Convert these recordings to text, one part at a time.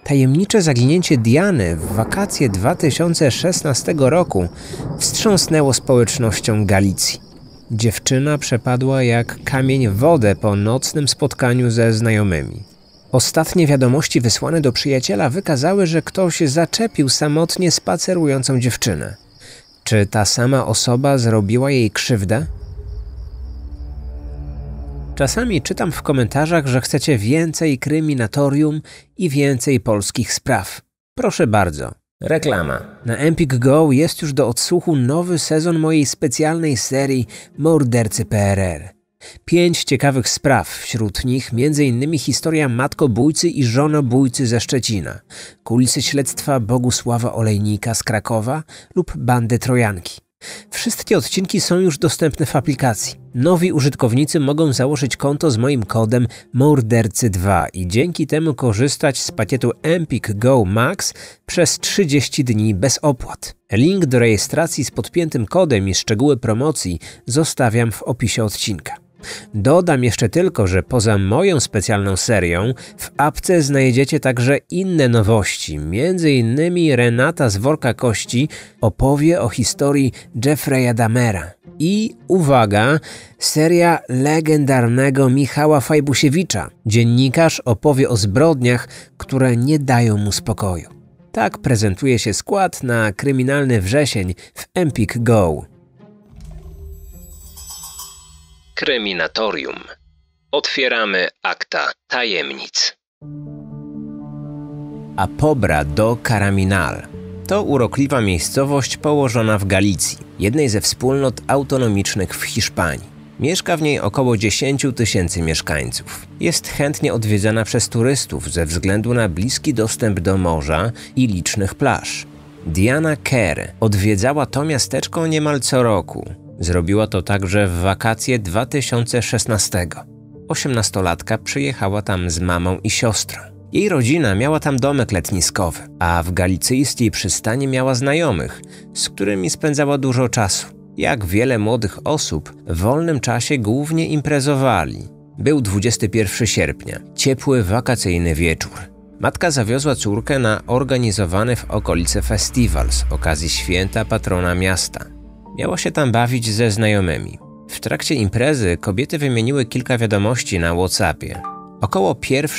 Tajemnicze zaginięcie Diany w wakacje 2016 roku wstrząsnęło społecznością Galicji. Dziewczyna przepadła jak kamień w wodę po nocnym spotkaniu ze znajomymi. Ostatnie wiadomości wysłane do przyjaciela wykazały, że ktoś zaczepił samotnie spacerującą dziewczynę. Czy ta sama osoba zrobiła jej krzywdę? Czasami czytam w komentarzach, że chcecie więcej kryminatorium i więcej polskich spraw. Proszę bardzo. Reklama. Na Empik Go jest już do odsłuchu nowy sezon mojej specjalnej serii Mordercy PRL. 5 ciekawych spraw, wśród nich m.in. historia matkobójcy i żonobójcy ze Szczecina, kulisy śledztwa Bogusława Olejnika z Krakowa lub bandy Trojanki. Wszystkie odcinki są już dostępne w aplikacji. Nowi użytkownicy mogą założyć konto z moim kodem Mordercy2 i dzięki temu korzystać z pakietu Empik Go Max przez 30 dni bez opłat. Link do rejestracji z podpiętym kodem i szczegóły promocji zostawiam w opisie odcinka. Dodam jeszcze tylko, że poza moją specjalną serią w apce znajdziecie także inne nowości. M.in. Renata z Worka Kości opowie o historii Jeffrey'a Dahmera. I uwaga, seria legendarnego Michała Fajbusiewicza. Dziennikarz opowie o zbrodniach, które nie dają mu spokoju. Tak prezentuje się skład na kryminalny wrzesień w Empik Go. Kryminatorium. Otwieramy akta tajemnic. Apobra do Caraminal to urokliwa miejscowość położona w Galicji, jednej ze wspólnot autonomicznych w Hiszpanii. Mieszka w niej około 10 000 mieszkańców. Jest chętnie odwiedzana przez turystów ze względu na bliski dostęp do morza i licznych plaż. Diana Kerr odwiedzała to miasteczko niemal co roku. Zrobiła to także w wakacje 2016. 18-latka przyjechała tam z mamą i siostrą. Jej rodzina miała tam domek letniskowy, a w galicyjskiej przystani miała znajomych, z którymi spędzała dużo czasu. Jak wiele młodych osób, w wolnym czasie głównie imprezowali. Był 21 sierpnia, ciepły wakacyjny wieczór. Matka zawiozła córkę na organizowany w okolicy festiwal z okazji święta patrona miasta. Miała się tam bawić ze znajomymi. W trakcie imprezy kobiety wymieniły kilka wiadomości na WhatsAppie. Około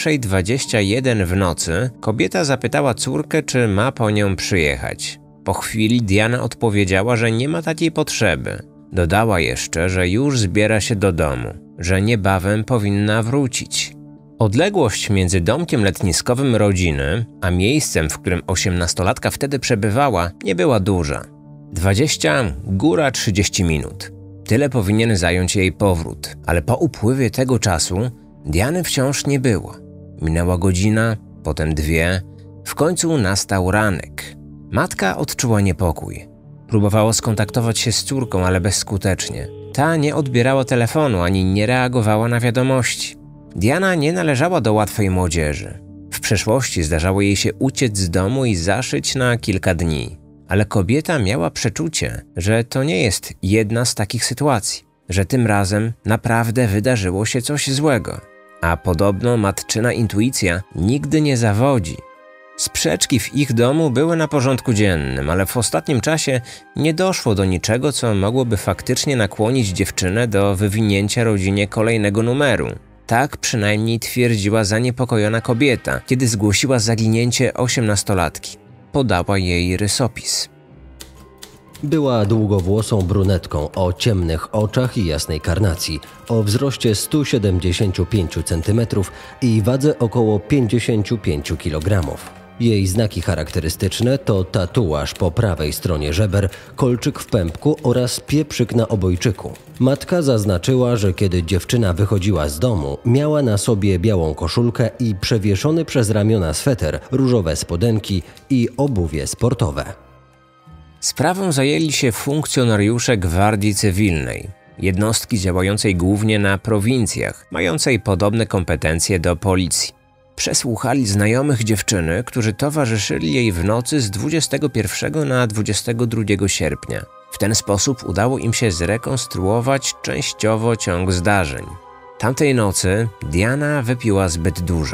1:21 w nocy kobieta zapytała córkę, czy ma po nią przyjechać. Po chwili Diana odpowiedziała, że nie ma takiej potrzeby. Dodała jeszcze, że już zbiera się do domu, że niebawem powinna wrócić. Odległość między domkiem letniskowym rodziny, a miejscem, w którym 18-latka wtedy przebywała, nie była duża. 20, góra 30 minut. Tyle powinien zająć jej powrót, ale po upływie tego czasu Diany wciąż nie było. Minęła godzina, potem 2, w końcu nastał ranek. Matka odczuła niepokój. Próbowała skontaktować się z córką, ale bezskutecznie. Ta nie odbierała telefonu ani nie reagowała na wiadomości. Diana nie należała do łatwej młodzieży. W przeszłości zdarzało jej się uciec z domu i zaszyć na kilka dni. Ale kobieta miała przeczucie, że to nie jest jedna z takich sytuacji, że tym razem naprawdę wydarzyło się coś złego. A podobno matczyna intuicja nigdy nie zawodzi. Sprzeczki w ich domu były na porządku dziennym, ale w ostatnim czasie nie doszło do niczego, co mogłoby faktycznie nakłonić dziewczynę do wywinięcia rodzinie kolejnego numeru. Tak przynajmniej twierdziła zaniepokojona kobieta, kiedy zgłosiła zaginięcie 18-latki. Podała jej rysopis. Była długowłosą brunetką o ciemnych oczach i jasnej karnacji, o wzroście 175 cm i wadze około 55 kg. Jej znaki charakterystyczne to tatuaż po prawej stronie żeber, kolczyk w pępku oraz pieprzyk na obojczyku. Matka zaznaczyła, że kiedy dziewczyna wychodziła z domu, miała na sobie białą koszulkę i przewieszony przez ramiona sweter, różowe spodenki i obuwie sportowe. Sprawą zajęli się funkcjonariusze Gwardii Cywilnej, jednostki działającej głównie na prowincjach, mającej podobne kompetencje do policji. Przesłuchali znajomych dziewczyny, którzy towarzyszyli jej w nocy z 21 na 22 sierpnia. W ten sposób udało im się zrekonstruować częściowo ciąg zdarzeń. Tamtej nocy Diana wypiła zbyt dużo.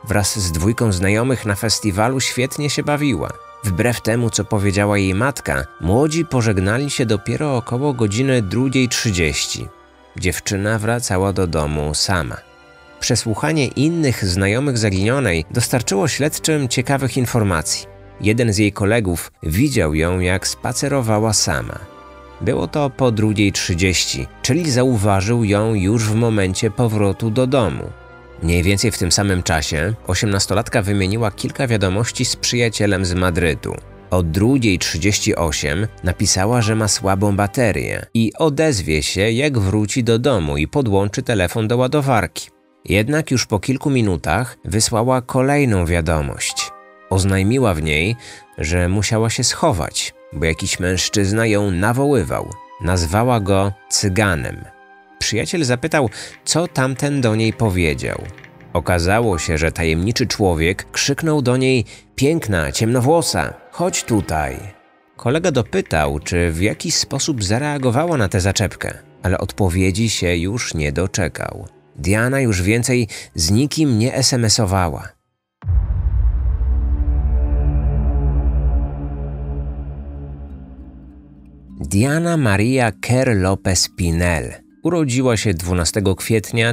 Wraz z dwójką znajomych na festiwalu świetnie się bawiła. Wbrew temu, co powiedziała jej matka, młodzi pożegnali się dopiero około godziny 2:30. Dziewczyna wracała do domu sama. Przesłuchanie innych znajomych zaginionej dostarczyło śledczym ciekawych informacji. Jeden z jej kolegów widział ją, jak spacerowała sama. Było to po 2:30, czyli zauważył ją już w momencie powrotu do domu. Mniej więcej w tym samym czasie 18-latka wymieniła kilka wiadomości z przyjacielem z Madrytu. O 2:38 napisała, że ma słabą baterię i odezwie się, jak wróci do domu i podłączy telefon do ładowarki. Jednak już po kilku minutach wysłała kolejną wiadomość. Oznajmiła w niej, że musiała się schować, bo jakiś mężczyzna ją nawoływał. Nazwała go cyganem. Przyjaciel zapytał, co tamten do niej powiedział. Okazało się, że tajemniczy człowiek krzyknął do niej: piękna, ciemnowłosa, chodź tutaj. Kolega dopytał, czy w jakiś sposób zareagowała na tę zaczepkę, ale odpowiedzi się już nie doczekał. Diana już więcej z nikim nie SMS-owała. Diana Maria Kerr Lopez Pinel urodziła się 12 kwietnia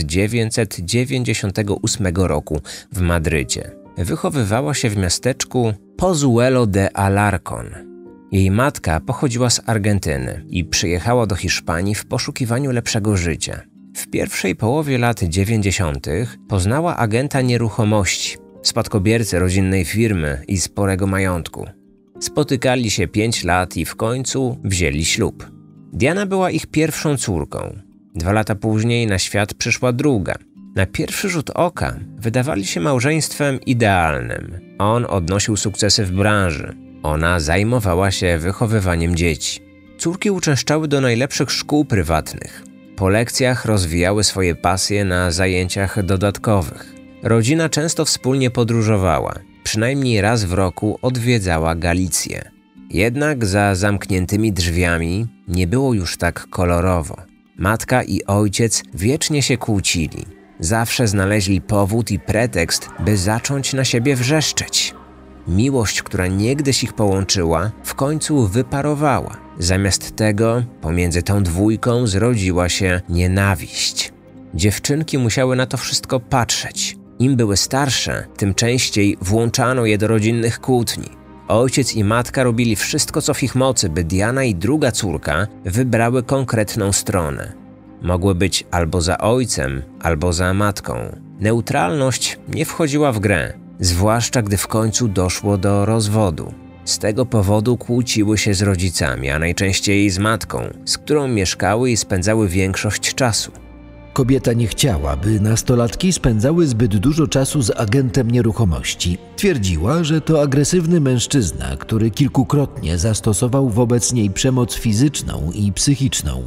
1998 roku w Madrycie. Wychowywała się w miasteczku Pozuelo de Alarcón. Jej matka pochodziła z Argentyny i przyjechała do Hiszpanii w poszukiwaniu lepszego życia. W pierwszej połowie lat 90. poznała agenta nieruchomości, spadkobiercę rodzinnej firmy i sporego majątku. Spotykali się 5 lat i w końcu wzięli ślub. Diana była ich pierwszą córką. 2 lata później na świat przyszła druga. Na pierwszy rzut oka wydawali się małżeństwem idealnym. On odnosił sukcesy w branży. Ona zajmowała się wychowywaniem dzieci. Córki uczęszczały do najlepszych szkół prywatnych. Po lekcjach rozwijały swoje pasje na zajęciach dodatkowych. Rodzina często wspólnie podróżowała. Przynajmniej raz w roku odwiedzała Galicję. Jednak za zamkniętymi drzwiami nie było już tak kolorowo. Matka i ojciec wiecznie się kłócili. Zawsze znaleźli powód i pretekst, by zacząć na siebie wrzeszczeć. Miłość, która niegdyś ich połączyła, w końcu wyparowała. Zamiast tego pomiędzy tą dwójką zrodziła się nienawiść. Dziewczynki musiały na to wszystko patrzeć. Im były starsze, tym częściej włączano je do rodzinnych kłótni. Ojciec i matka robili wszystko, co w ich mocy, by Diana i druga córka wybrały konkretną stronę. Mogły być albo za ojcem, albo za matką. Neutralność nie wchodziła w grę, zwłaszcza gdy w końcu doszło do rozwodu. Z tego powodu kłóciły się z rodzicami, a najczęściej z matką, z którą mieszkały i spędzały większość czasu. Kobieta nie chciała, by nastolatki spędzały zbyt dużo czasu z agentem nieruchomości. Twierdziła, że to agresywny mężczyzna, który kilkukrotnie zastosował wobec niej przemoc fizyczną i psychiczną.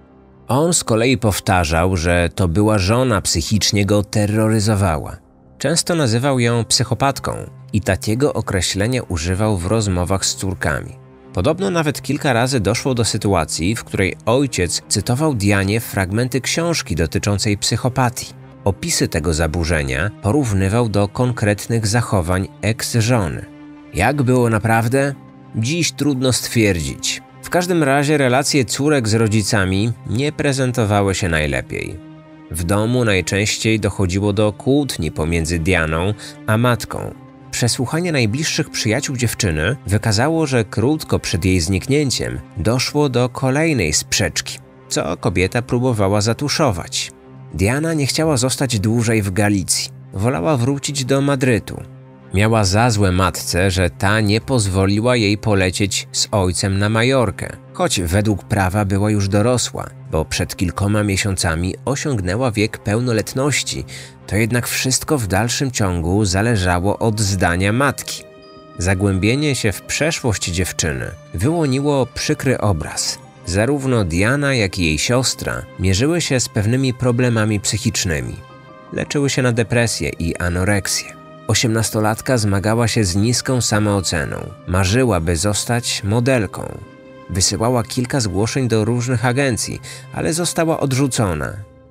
On z kolei powtarzał, że to była żona psychicznie go terroryzowała. Często nazywał ją psychopatką i takiego określenia używał w rozmowach z córkami. Podobno nawet kilka razy doszło do sytuacji, w której ojciec cytował Dianie fragmenty książki dotyczącej psychopatii. Opisy tego zaburzenia porównywał do konkretnych zachowań ex-żony. Jak było naprawdę? Dziś trudno stwierdzić. W każdym razie relacje córek z rodzicami nie prezentowały się najlepiej. W domu najczęściej dochodziło do kłótni pomiędzy Dianą a matką. Przesłuchanie najbliższych przyjaciół dziewczyny wykazało, że krótko przed jej zniknięciem doszło do kolejnej sprzeczki, co kobieta próbowała zatuszować. Diana nie chciała zostać dłużej w Galicji. Wolała wrócić do Madrytu. Miała za złe matce, że ta nie pozwoliła jej polecieć z ojcem na Majorkę, choć według prawa była już dorosła, bo przed kilkoma miesiącami osiągnęła wiek pełnoletności, to jednak wszystko w dalszym ciągu zależało od zdania matki. Zagłębienie się w przeszłość dziewczyny wyłoniło przykry obraz. Zarówno Diana, jak i jej siostra mierzyły się z pewnymi problemami psychicznymi. Leczyły się na depresję i anoreksję. 18-latka zmagała się z niską samooceną. Marzyła, by zostać modelką. Wysyłała kilka zgłoszeń do różnych agencji, ale została odrzucona.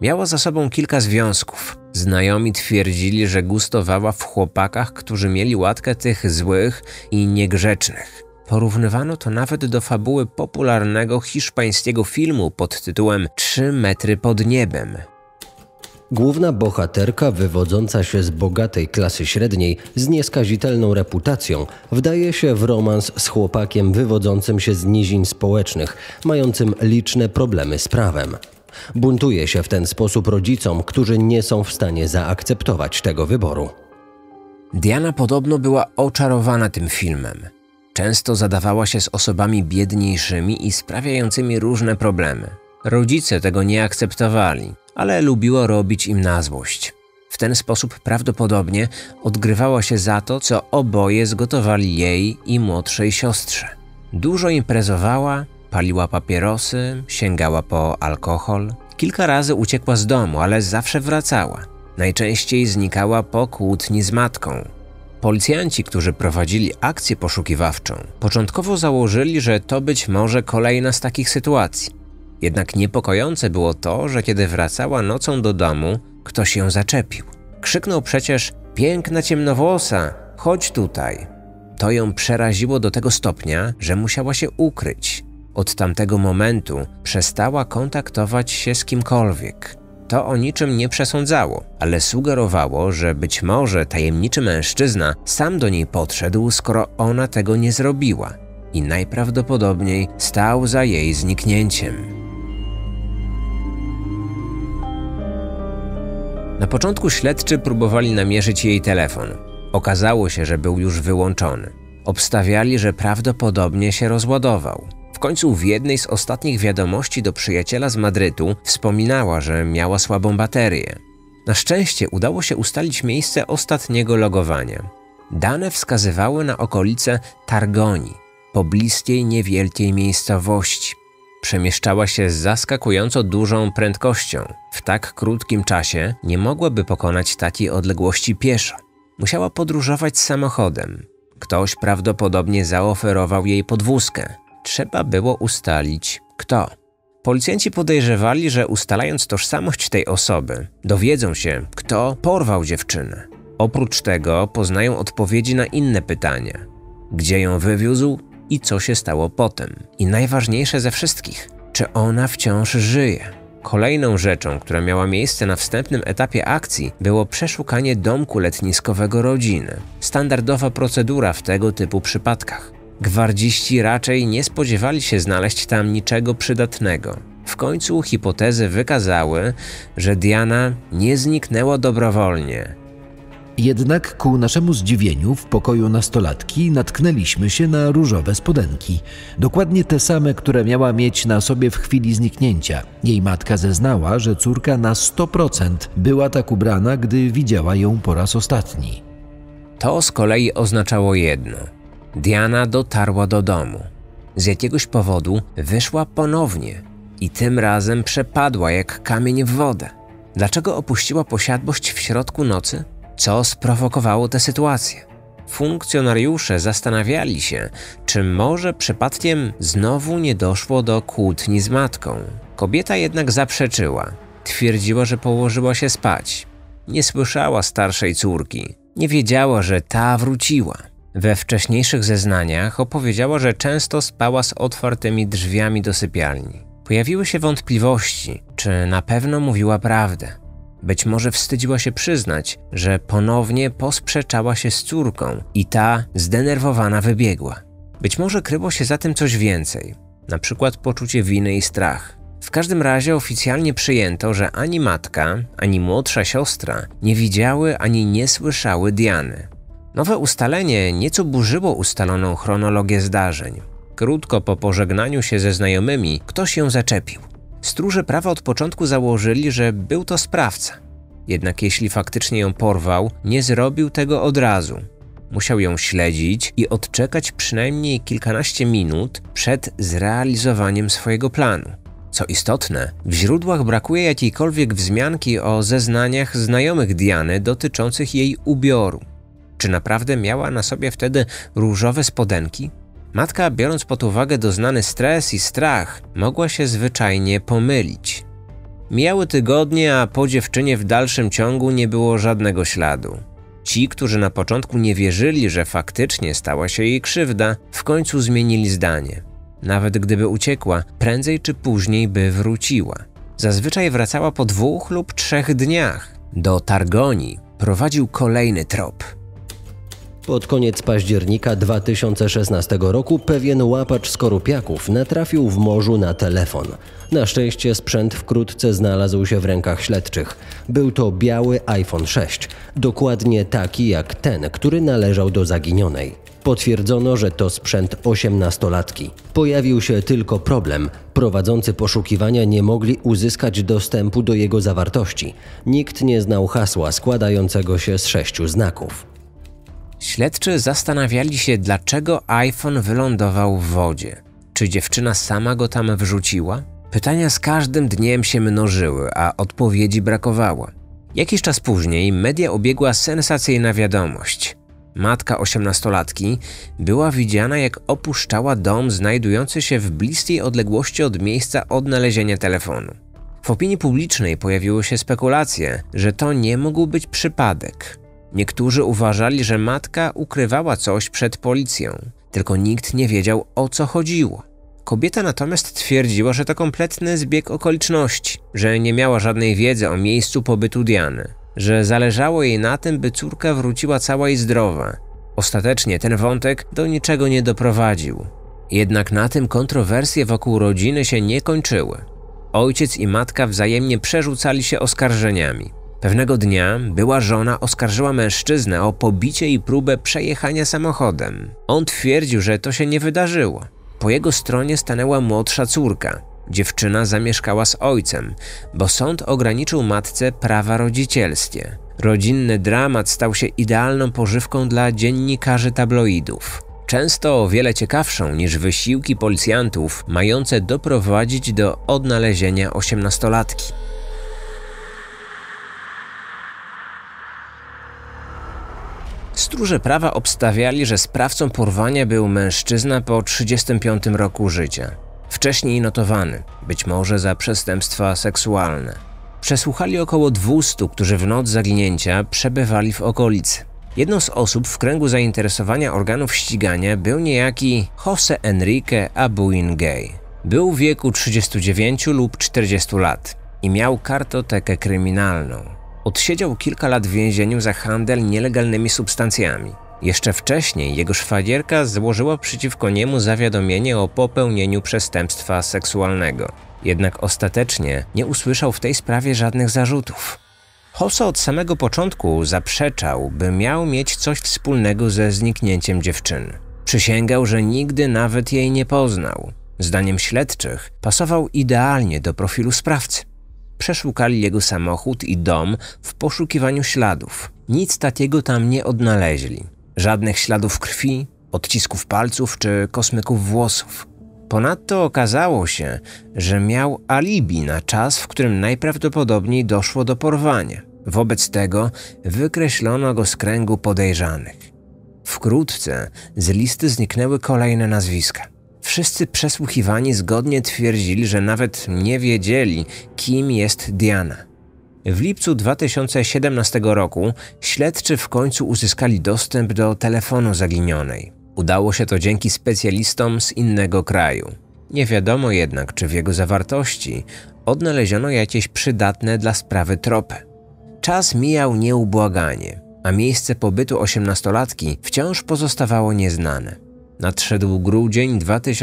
Miała za sobą kilka związków. Znajomi twierdzili, że gustowała w chłopakach, którzy mieli łatkę tych złych i niegrzecznych. Porównywano to nawet do fabuły popularnego hiszpańskiego filmu pod tytułem 3 metry pod niebem. Główna bohaterka, wywodząca się z bogatej klasy średniej, z nieskazitelną reputacją, wdaje się w romans z chłopakiem wywodzącym się z nizin społecznych, mającym liczne problemy z prawem. Buntuje się w ten sposób rodzicom, którzy nie są w stanie zaakceptować tego wyboru. Diana podobno była oczarowana tym filmem. Często zadawała się z osobami biedniejszymi i sprawiającymi różne problemy. Rodzice tego nie akceptowali, ale lubiła robić im na złość. W ten sposób prawdopodobnie odgrywała się za to, co oboje zgotowali jej i młodszej siostrze. Dużo imprezowała, paliła papierosy, sięgała po alkohol. Kilka razy uciekła z domu, ale zawsze wracała. Najczęściej znikała po kłótni z matką. Policjanci, którzy prowadzili akcję poszukiwawczą, początkowo założyli, że to być może kolejna z takich sytuacji. Jednak niepokojące było to, że kiedy wracała nocą do domu, ktoś ją zaczepił. Krzyknął przecież: „Piękna ciemnowłosa, chodź tutaj”. To ją przeraziło do tego stopnia, że musiała się ukryć. Od tamtego momentu przestała kontaktować się z kimkolwiek. To o niczym nie przesądzało, ale sugerowało, że być może tajemniczy mężczyzna sam do niej podszedł, skoro ona tego nie zrobiła i najprawdopodobniej stał za jej zniknięciem. Na początku śledczy próbowali namierzyć jej telefon. Okazało się, że był już wyłączony. Obstawiali, że prawdopodobnie się rozładował. W końcu w jednej z ostatnich wiadomości do przyjaciela z Madrytu wspominała, że miała słabą baterię. Na szczęście udało się ustalić miejsce ostatniego logowania. Dane wskazywały na okolice Targoni, pobliskiej niewielkiej miejscowości. Przemieszczała się z zaskakująco dużą prędkością. W tak krótkim czasie nie mogłaby pokonać takiej odległości pieszo. Musiała podróżować samochodem. Ktoś prawdopodobnie zaoferował jej podwózkę. Trzeba było ustalić, kto. Policjanci podejrzewali, że ustalając tożsamość tej osoby, dowiedzą się, kto porwał dziewczynę. Oprócz tego poznają odpowiedzi na inne pytania. Gdzie ją wywiózł i co się stało potem? I najważniejsze ze wszystkich, czy ona wciąż żyje? Kolejną rzeczą, która miała miejsce na wstępnym etapie akcji, było przeszukanie domku letniskowego rodziny. Standardowa procedura w tego typu przypadkach. Gwardziści raczej nie spodziewali się znaleźć tam niczego przydatnego. W końcu hipotezy wykazały, że Diana nie zniknęła dobrowolnie. Jednak ku naszemu zdziwieniu w pokoju nastolatki natknęliśmy się na różowe spodenki. Dokładnie te same, które miała mieć na sobie w chwili zniknięcia. Jej matka zeznała, że córka na 100% była tak ubrana, gdy widziała ją po raz ostatni. To z kolei oznaczało jedno. Diana dotarła do domu. Z jakiegoś powodu wyszła ponownie i tym razem przepadła jak kamień w wodę. Dlaczego opuściła posiadłość w środku nocy? Co sprowokowało tę sytuację? Funkcjonariusze zastanawiali się, czy może przypadkiem znowu nie doszło do kłótni z matką. Kobieta jednak zaprzeczyła. Twierdziła, że położyła się spać. Nie słyszała starszej córki. Nie wiedziała, że ta wróciła. We wcześniejszych zeznaniach opowiedziała, że często spała z otwartymi drzwiami do sypialni. Pojawiły się wątpliwości, czy na pewno mówiła prawdę. Być może wstydziła się przyznać, że ponownie posprzeczała się z córką i ta zdenerwowana wybiegła. Być może kryło się za tym coś więcej, na przykład poczucie winy i strach. W każdym razie oficjalnie przyjęto, że ani matka, ani młodsza siostra nie widziały ani nie słyszały Diany. Nowe ustalenie nieco burzyło ustaloną chronologię zdarzeń. Krótko po pożegnaniu się ze znajomymi ktoś ją zaczepił. Stróże prawa od początku założyli, że był to sprawca. Jednak jeśli faktycznie ją porwał, nie zrobił tego od razu. Musiał ją śledzić i odczekać przynajmniej kilkanaście minut przed zrealizowaniem swojego planu. Co istotne, w źródłach brakuje jakiejkolwiek wzmianki o zeznaniach znajomych Diany dotyczących jej ubioru. Czy naprawdę miała na sobie wtedy różowe spodenki? Matka, biorąc pod uwagę doznany stres i strach, mogła się zwyczajnie pomylić. Mijały tygodnie, a po dziewczynie w dalszym ciągu nie było żadnego śladu. Ci, którzy na początku nie wierzyli, że faktycznie stała się jej krzywda, w końcu zmienili zdanie. Nawet gdyby uciekła, prędzej czy później by wróciła. Zazwyczaj wracała po 2 lub 3 dniach. Do Targonii prowadził kolejny trop. Pod koniec października 2016 roku pewien łapacz skorupiaków natrafił w morzu na telefon. Na szczęście sprzęt wkrótce znalazł się w rękach śledczych. Był to biały iPhone 6, dokładnie taki jak ten, który należał do zaginionej. Potwierdzono, że to sprzęt 18-latki. Pojawił się tylko problem. Prowadzący poszukiwania nie mogli uzyskać dostępu do jego zawartości. Nikt nie znał hasła składającego się z 6 znaków. Śledczy zastanawiali się, dlaczego iPhone wylądował w wodzie. Czy dziewczyna sama go tam wrzuciła? Pytania z każdym dniem się mnożyły, a odpowiedzi brakowało. Jakiś czas później media obiegła sensacyjna wiadomość. Matka 18-latki była widziana, jak opuszczała dom znajdujący się w bliskiej odległości od miejsca odnalezienia telefonu. W opinii publicznej pojawiły się spekulacje, że to nie mógł być przypadek. Niektórzy uważali, że matka ukrywała coś przed policją, tylko nikt nie wiedział, o co chodziło. Kobieta natomiast twierdziła, że to kompletny zbieg okoliczności, że nie miała żadnej wiedzy o miejscu pobytu Diany, że zależało jej na tym, by córka wróciła cała i zdrowa. Ostatecznie ten wątek do niczego nie doprowadził. Jednak na tym kontrowersje wokół rodziny się nie kończyły. Ojciec i matka wzajemnie przerzucali się oskarżeniami. Pewnego dnia była żona oskarżyła mężczyznę o pobicie i próbę przejechania samochodem. On twierdził, że to się nie wydarzyło. Po jego stronie stanęła młodsza córka. Dziewczyna zamieszkała z ojcem, bo sąd ograniczył matce prawa rodzicielskie. Rodzinny dramat stał się idealną pożywką dla dziennikarzy tabloidów. Często o wiele ciekawszą niż wysiłki policjantów mające doprowadzić do odnalezienia 18-latki. Stróże prawa obstawiali, że sprawcą porwania był mężczyzna po 35 roku życia. Wcześniej notowany, być może za przestępstwa seksualne. Przesłuchali około 200, którzy w noc zaginięcia przebywali w okolicy. Jedną z osób w kręgu zainteresowania organów ścigania był niejaki José Enrique Abuingay. Był w wieku 39 lub 40 lat i miał kartotekę kryminalną. Odsiedział kilka lat w więzieniu za handel nielegalnymi substancjami. Jeszcze wcześniej jego szwagierka złożyła przeciwko niemu zawiadomienie o popełnieniu przestępstwa seksualnego. Jednak ostatecznie nie usłyszał w tej sprawie żadnych zarzutów. José od samego początku zaprzeczał, by miał mieć coś wspólnego ze zniknięciem dziewczyny. Przysięgał, że nigdy nawet jej nie poznał. Zdaniem śledczych pasował idealnie do profilu sprawcy. Przeszukali jego samochód i dom w poszukiwaniu śladów. Nic takiego tam nie odnaleźli. Żadnych śladów krwi, odcisków palców czy kosmyków włosów. Ponadto okazało się, że miał alibi na czas, w którym najprawdopodobniej doszło do porwania. Wobec tego wykreślono go z kręgu podejrzanych. Wkrótce z listy zniknęły kolejne nazwiska. Wszyscy przesłuchiwani zgodnie twierdzili, że nawet nie wiedzieli, kim jest Diana. W lipcu 2017 roku śledczy w końcu uzyskali dostęp do telefonu zaginionej. Udało się to dzięki specjalistom z innego kraju. Nie wiadomo jednak, czy w jego zawartości odnaleziono jakieś przydatne dla sprawy tropy. Czas mijał nieubłaganie, a miejsce pobytu 18-latki wciąż pozostawało nieznane. Nadszedł grudzień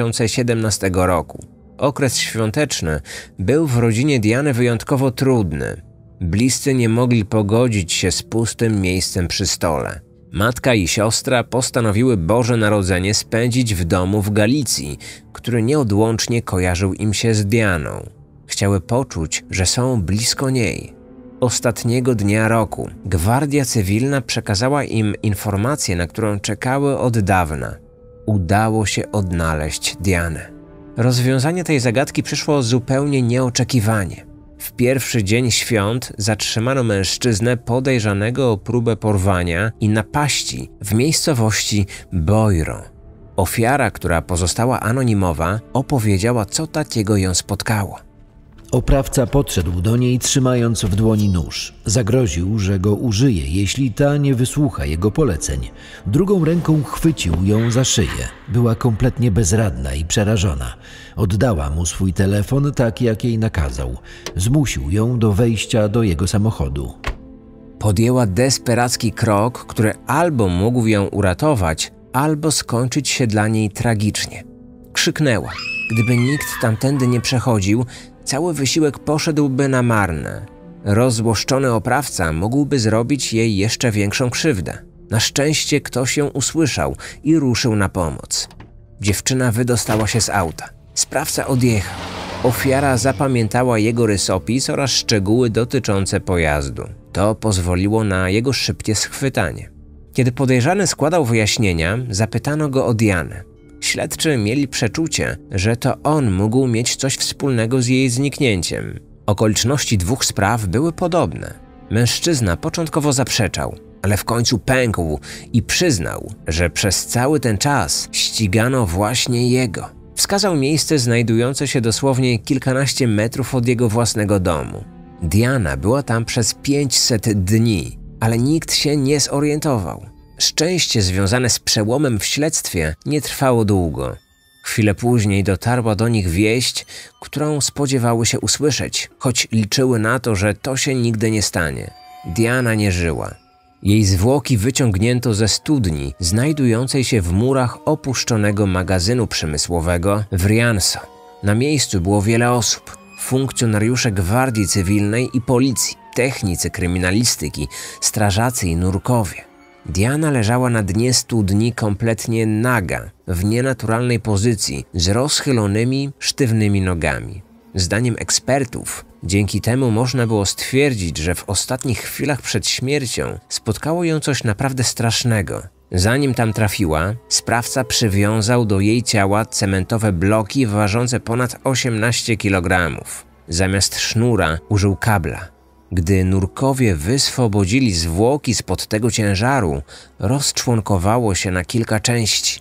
2017 roku. Okres świąteczny był w rodzinie Diany wyjątkowo trudny. Bliscy nie mogli pogodzić się z pustym miejscem przy stole. Matka i siostra postanowiły Boże Narodzenie spędzić w domu w Galicji, który nieodłącznie kojarzył im się z Dianą. Chciały poczuć, że są blisko niej. Ostatniego dnia roku Gwardia Cywilna przekazała im informację, na którą czekały od dawna. Udało się odnaleźć Dianę. Rozwiązanie tej zagadki przyszło zupełnie nieoczekiwanie. W pierwszy dzień świąt zatrzymano mężczyznę podejrzanego o próbę porwania i napaści w miejscowości Boiro. Ofiara, która pozostała anonimowa, opowiedziała, co takiego ją spotkało. Oprawca podszedł do niej, trzymając w dłoni nóż. Zagroził, że go użyje, jeśli ta nie wysłucha jego poleceń. Drugą ręką chwycił ją za szyję. Była kompletnie bezradna i przerażona. Oddała mu swój telefon tak, jak jej nakazał. Zmusił ją do wejścia do jego samochodu. Podjęła desperacki krok, który albo mógł ją uratować, albo skończyć się dla niej tragicznie. Krzyknęła. Gdyby nikt tamtędy nie przechodził, cały wysiłek poszedłby na marne. Rozzłoszczony oprawca mógłby zrobić jej jeszcze większą krzywdę. Na szczęście ktoś ją usłyszał i ruszył na pomoc. Dziewczyna wydostała się z auta. Sprawca odjechał. Ofiara zapamiętała jego rysopis oraz szczegóły dotyczące pojazdu. To pozwoliło na jego szybkie schwytanie. Kiedy podejrzany składał wyjaśnienia, zapytano go o Dianę. Śledczy mieli przeczucie, że to on mógł mieć coś wspólnego z jej zniknięciem. Okoliczności dwóch spraw były podobne. Mężczyzna początkowo zaprzeczał, ale w końcu pękł i przyznał, że przez cały ten czas ścigano właśnie jego. Wskazał miejsce znajdujące się dosłownie kilkanaście metrów od jego własnego domu. Diana była tam przez 500 dni, ale nikt się nie zorientował. Szczęście związane z przełomem w śledztwie nie trwało długo. Chwilę później dotarła do nich wieść, którą spodziewały się usłyszeć, choć liczyły na to, że to się nigdy nie stanie. Diana nie żyła. Jej zwłoki wyciągnięto ze studni znajdującej się w murach opuszczonego magazynu przemysłowego w Rianso. Na miejscu było wiele osób. Funkcjonariusze gwardii cywilnej i policji, technicy kryminalistyki, strażacy i nurkowie. Diana leżała na dnie studni kompletnie naga, w nienaturalnej pozycji, z rozchylonymi, sztywnymi nogami. Zdaniem ekspertów, dzięki temu można było stwierdzić, że w ostatnich chwilach przed śmiercią spotkało ją coś naprawdę strasznego. Zanim tam trafiła, sprawca przywiązał do jej ciała cementowe bloki ważące ponad 18 kg. Zamiast sznura użył kabla. Gdy nurkowie wyswobodzili zwłoki spod tego ciężaru, rozczłonkowało się na kilka części.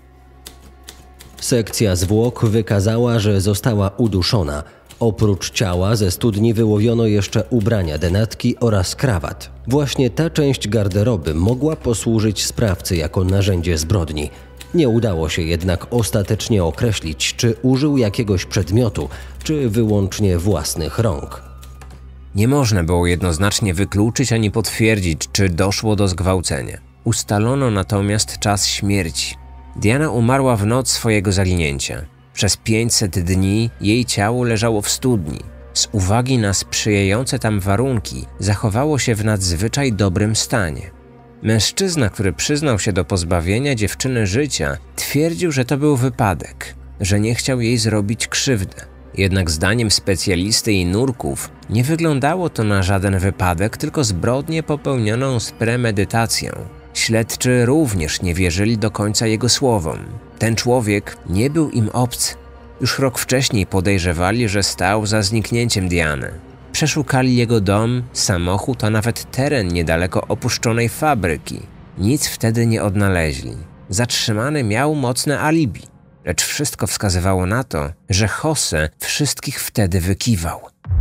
Sekcja zwłok wykazała, że została uduszona. Oprócz ciała ze studni wyłowiono jeszcze ubrania denatki oraz krawat. Właśnie ta część garderoby mogła posłużyć sprawcy jako narzędzie zbrodni. Nie udało się jednak ostatecznie określić, czy użył jakiegoś przedmiotu, czy wyłącznie własnych rąk. Nie można było jednoznacznie wykluczyć ani potwierdzić, czy doszło do zgwałcenia. Ustalono natomiast czas śmierci. Diana umarła w noc swojego zaginięcia. Przez 500 dni jej ciało leżało w studni. Z uwagi na sprzyjające tam warunki zachowało się w nadzwyczaj dobrym stanie. Mężczyzna, który przyznał się do pozbawienia dziewczyny życia, twierdził, że to był wypadek, że nie chciał jej zrobić krzywdy. Jednak zdaniem specjalisty i nurków nie wyglądało to na żaden wypadek, tylko zbrodnię popełnioną z premedytacją. Śledczy również nie wierzyli do końca jego słowom. Ten człowiek nie był im obcy. Już rok wcześniej podejrzewali, że stał za zniknięciem Diany. Przeszukali jego dom, samochód, a nawet teren niedaleko opuszczonej fabryki. Nic wtedy nie odnaleźli. Zatrzymany miał mocne alibi, lecz wszystko wskazywało na to, że Jose wszystkich wtedy wykiwał.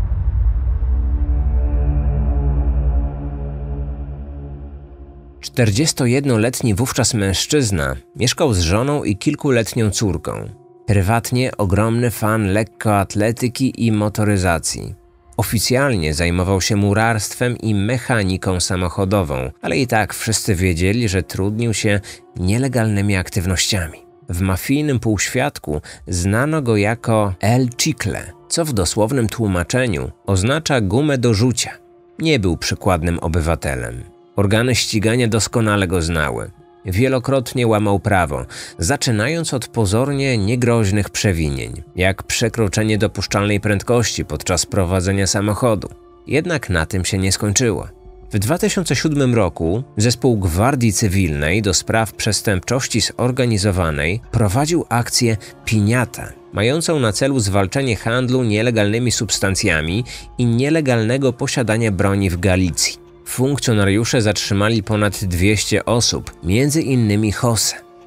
Czterdziestojednoletni wówczas mężczyzna mieszkał z żoną i kilkuletnią córką. Prywatnie ogromny fan lekkoatletyki i motoryzacji. Oficjalnie zajmował się murarstwem i mechaniką samochodową, ale i tak wszyscy wiedzieli, że trudnił się nielegalnymi aktywnościami. W mafijnym półświadku znano go jako El Chicle, co w dosłownym tłumaczeniu oznacza gumę do rzucia. Nie był przykładnym obywatelem. Organy ścigania doskonale go znały. Wielokrotnie łamał prawo, zaczynając od pozornie niegroźnych przewinień, jak przekroczenie dopuszczalnej prędkości podczas prowadzenia samochodu. Jednak na tym się nie skończyło. W 2007 roku zespół Gwardii Cywilnej do spraw przestępczości zorganizowanej prowadził akcję Piñata, mającą na celu zwalczenie handlu nielegalnymi substancjami i nielegalnego posiadania broni w Galicji. Funkcjonariusze zatrzymali ponad 200 osób, między innymi Jose.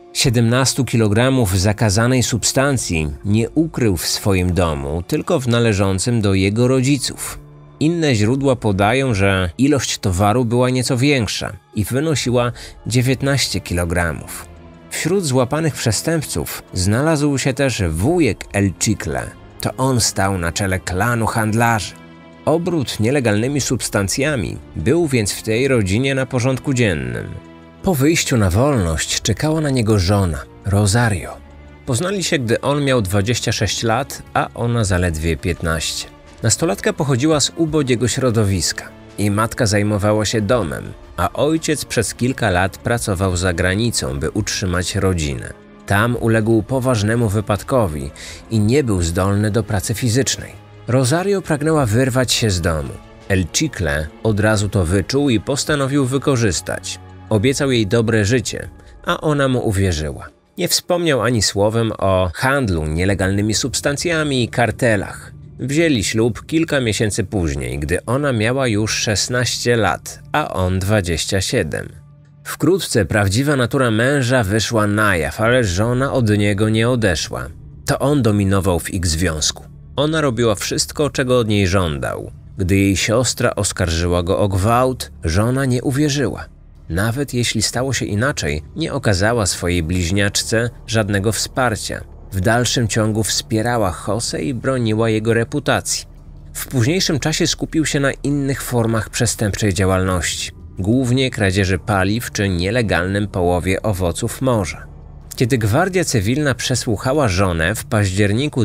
17 kg zakazanej substancji nie ukrył w swoim domu, tylko w należącym do jego rodziców. Inne źródła podają, że ilość towaru była nieco większa i wynosiła 19 kg. Wśród złapanych przestępców znalazł się też wujek El Chicle. To on stał na czele klanu handlarzy. Obrót nielegalnymi substancjami był więc w tej rodzinie na porządku dziennym. Po wyjściu na wolność czekała na niego żona, Rosario. Poznali się, gdy on miał 26 lat, a ona zaledwie 15. Nastolatka pochodziła z ubogiego środowiska. Jej matka zajmowała się domem, a ojciec przez kilka lat pracował za granicą, by utrzymać rodzinę. Tam uległ poważnemu wypadkowi i nie był zdolny do pracy fizycznej. Rosario pragnęła wyrwać się z domu. El Chicle od razu to wyczuł i postanowił wykorzystać. Obiecał jej dobre życie, a ona mu uwierzyła. Nie wspomniał ani słowem o handlu nielegalnymi substancjami i kartelach. Wzięli ślub kilka miesięcy później, gdy ona miała już 16 lat, a on 27. Wkrótce prawdziwa natura męża wyszła na jaw, ale żona od niego nie odeszła. To on dominował w ich związku. Ona robiła wszystko, czego od niej żądał. Gdy jej siostra oskarżyła go o gwałt, żona nie uwierzyła. Nawet jeśli stało się inaczej, nie okazała swojej bliźniaczce żadnego wsparcia. W dalszym ciągu wspierała José i broniła jego reputacji. W późniejszym czasie skupił się na innych formach przestępczej działalności, głównie kradzieży paliw czy nielegalnym połowie owoców morza. Kiedy Gwardia Cywilna przesłuchała żonę w październiku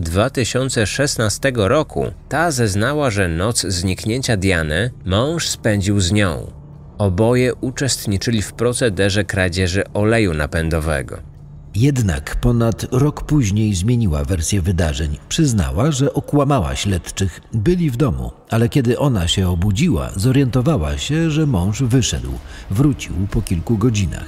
2016 roku, ta zeznała, że noc zniknięcia Diany mąż spędził z nią. Oboje uczestniczyli w procederze kradzieży oleju napędowego. Jednak ponad rok później zmieniła wersję wydarzeń. Przyznała, że okłamała śledczych. Byli w domu, ale kiedy ona się obudziła, zorientowała się, że mąż wyszedł. Wrócił po kilku godzinach.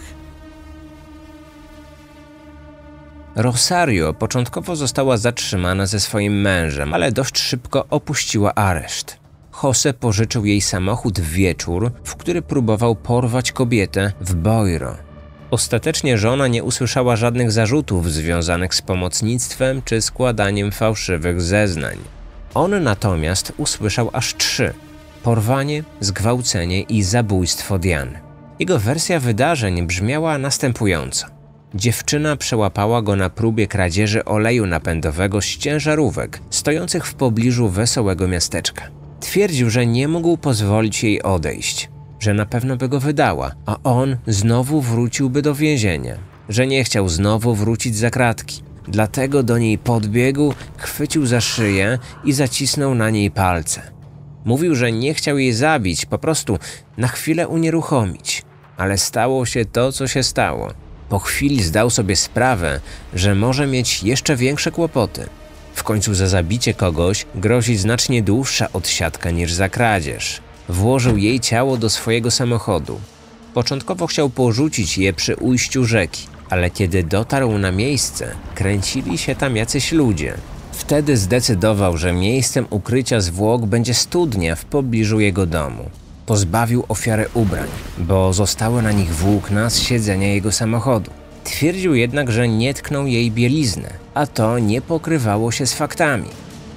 Rosario początkowo została zatrzymana ze swoim mężem, ale dość szybko opuściła areszt. José pożyczył jej samochód w wieczór, w który próbował porwać kobietę w Boiro. Ostatecznie żona nie usłyszała żadnych zarzutów związanych z pomocnictwem czy składaniem fałszywych zeznań. On natomiast usłyszał aż 3: porwanie, zgwałcenie i zabójstwo Diany. Jego wersja wydarzeń brzmiała następująco. Dziewczyna przełapała go na próbie kradzieży oleju napędowego z ciężarówek stojących w pobliżu wesołego miasteczka. Twierdził, że nie mógł pozwolić jej odejść, że na pewno by go wydała, a on znowu wróciłby do więzienia, że nie chciał znowu wrócić za kratki. Dlatego do niej podbiegł, chwycił za szyję i zacisnął na niej palce. Mówił, że nie chciał jej zabić, po prostu na chwilę unieruchomić. Ale stało się to, co się stało. Po chwili zdał sobie sprawę, że może mieć jeszcze większe kłopoty. W końcu za zabicie kogoś grozi znacznie dłuższa odsiadka niż za kradzież. Włożył jej ciało do swojego samochodu. Początkowo chciał porzucić je przy ujściu rzeki, ale kiedy dotarł na miejsce, kręcili się tam jacyś ludzie. Wtedy zdecydował, że miejscem ukrycia zwłok będzie studnia w pobliżu jego domu. Pozbawił ofiarę ubrań, bo zostały na nich włókna z siedzenia jego samochodu. Twierdził jednak, że nie tknął jej bielizny, a to nie pokrywało się z faktami.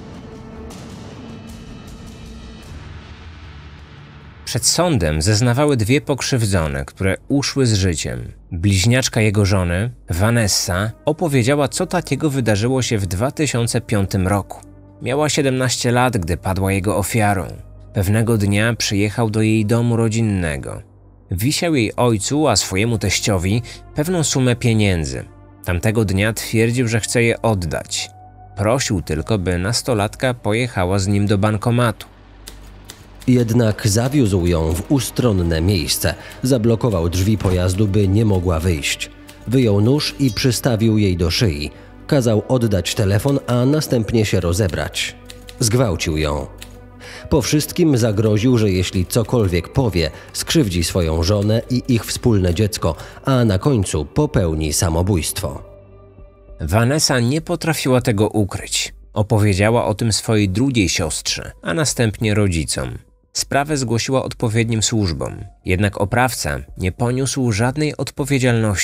Przed sądem zeznawały 2 pokrzywdzone, które uszły z życiem. Bliźniaczka jego żony, Vanessa, opowiedziała, co takiego wydarzyło się w 2005 roku. Miała 17 lat, gdy padła jego ofiarą. Pewnego dnia przyjechał do jej domu rodzinnego. Wisiał jej ojcu, a swojemu teściowi pewną sumę pieniędzy. Tamtego dnia twierdził, że chce je oddać. Prosił tylko, by nastolatka pojechała z nim do bankomatu. Jednak zawiózł ją w ustronne miejsce. Zablokował drzwi pojazdu, by nie mogła wyjść. Wyjął nóż i przystawił jej do szyi. Kazał oddać telefon, a następnie się rozebrać. Zgwałcił ją. Po wszystkim zagroził, że jeśli cokolwiek powie, skrzywdzi swoją żonę i ich wspólne dziecko, a na końcu popełni samobójstwo. Vanessa nie potrafiła tego ukryć. Opowiedziała o tym swojej drugiej siostrze, a następnie rodzicom. Sprawę zgłosiła odpowiednim służbom. Jednak oprawca nie poniósł żadnej odpowiedzialności.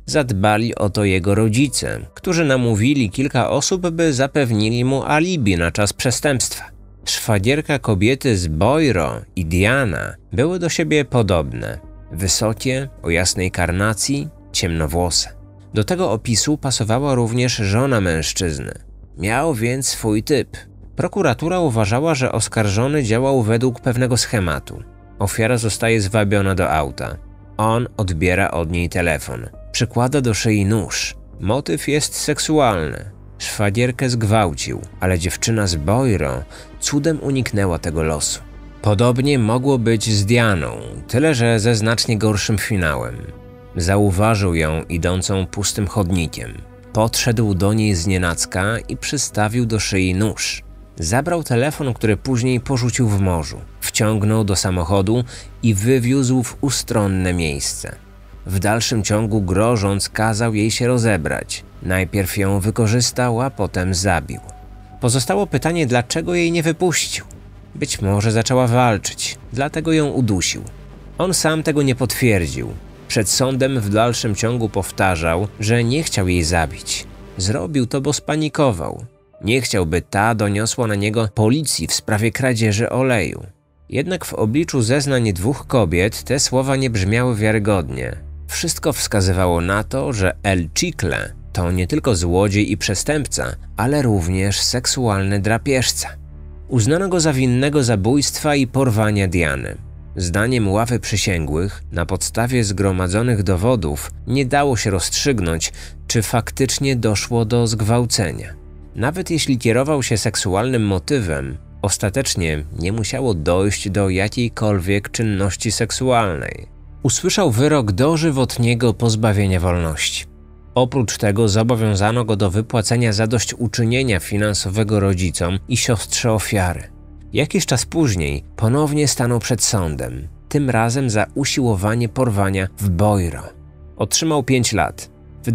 Zadbali o to jego rodzice, którzy namówili kilka osób, by zapewnili mu alibi na czas przestępstwa. Szwagierka kobiety z Boiro i Diana były do siebie podobne. Wysokie, o jasnej karnacji, ciemnowłose. Do tego opisu pasowała również żona mężczyzny. Miał więc swój typ. Prokuratura uważała, że oskarżony działał według pewnego schematu. Ofiara zostaje zwabiona do auta. On odbiera od niej telefon. Przykłada do szyi nóż. Motyw jest seksualny. Szwagierkę zgwałcił, ale dziewczyna z Boiro cudem uniknęła tego losu. Podobnie mogło być z Dianą, tyle że ze znacznie gorszym finałem. Zauważył ją idącą pustym chodnikiem. Podszedł do niej znienacka i przystawił do szyi nóż. Zabrał telefon, który później porzucił w morzu. Wciągnął do samochodu i wywiózł w ustronne miejsce. W dalszym ciągu grożąc, kazał jej się rozebrać. Najpierw ją wykorzystał, a potem zabił. Pozostało pytanie, dlaczego jej nie wypuścił. Być może zaczęła walczyć, dlatego ją udusił. On sam tego nie potwierdził. Przed sądem w dalszym ciągu powtarzał, że nie chciał jej zabić. Zrobił to, bo spanikował. Nie chciał, by ta doniosła na niego policji w sprawie kradzieży oleju. Jednak w obliczu zeznań dwóch kobiet te słowa nie brzmiały wiarygodnie. Wszystko wskazywało na to, że El Chicle to nie tylko złodziej i przestępca, ale również seksualny drapieżca. Uznano go za winnego zabójstwa i porwania Diany. Zdaniem ławy przysięgłych, na podstawie zgromadzonych dowodów, nie dało się rozstrzygnąć, czy faktycznie doszło do zgwałcenia. Nawet jeśli kierował się seksualnym motywem, ostatecznie nie musiało dojść do jakiejkolwiek czynności seksualnej. Usłyszał wyrok dożywotniego pozbawienia wolności. Oprócz tego zobowiązano go do wypłacenia zadośćuczynienia finansowego rodzicom i siostrze ofiary. Jakiś czas później ponownie stanął przed sądem, tym razem za usiłowanie porwania w Boiro. Otrzymał 5 lat. W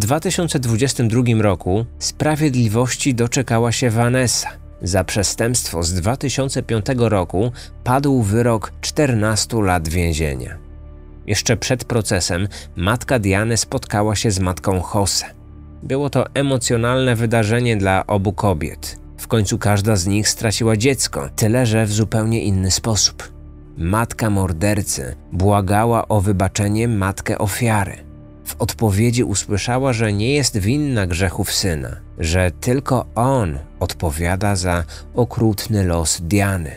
2022 roku sprawiedliwości doczekała się Vanessa. Za przestępstwo z 2005 roku padł wyrok 14 lat więzienia. Jeszcze przed procesem matka Diany spotkała się z matką Jose. Było to emocjonalne wydarzenie dla obu kobiet. W końcu każda z nich straciła dziecko, tyle że w zupełnie inny sposób. Matka mordercy błagała o wybaczenie matkę ofiary. W odpowiedzi usłyszała, że nie jest winna grzechów syna, że tylko on odpowiada za okrutny los Diany.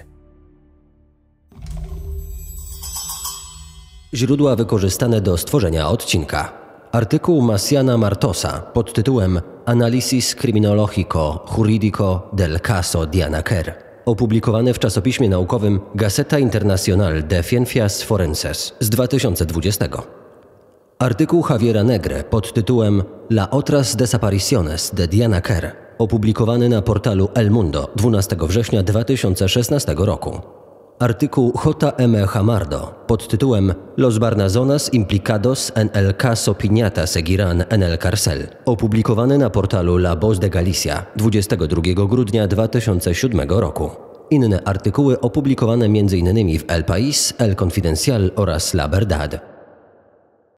Źródła wykorzystane do stworzenia odcinka. Artykuł Massiana Martosa pod tytułem Análisis Criminologico Jurídico del Caso Diana Kerr, opublikowany w czasopiśmie naukowym Gaceta Internacional de Ciencias Forenses z 2020. Artykuł Javiera Negre pod tytułem La otras desapariciones de Diana Kerr, opublikowany na portalu El Mundo 12 września 2016 roku. Artykuł J.M. Hamardo pod tytułem Los Barnazonas implicados en el caso Piñata seguirán en el cárcel, opublikowany na portalu La Voz de Galicia 22 grudnia 2007 roku. Inne artykuły opublikowane m.in. w El País, El Confidencial oraz La Verdad.